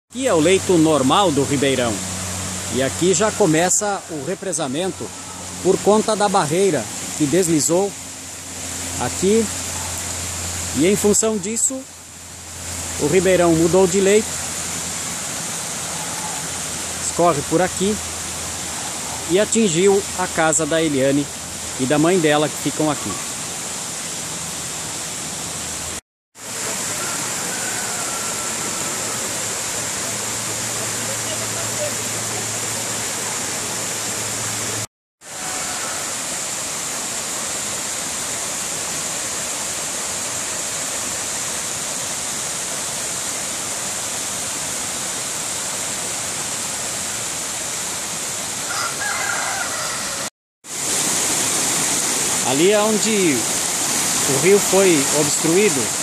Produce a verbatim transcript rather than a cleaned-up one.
Aqui é o leito normal do Ribeirão e aqui já começa o represamento por conta da barreira que deslizou aqui, e em função disso o Ribeirão mudou de leito, escorre por aqui e atingiu a casa da Eliane e da mãe dela, que ficam aqui. Ali é onde o rio foi obstruído,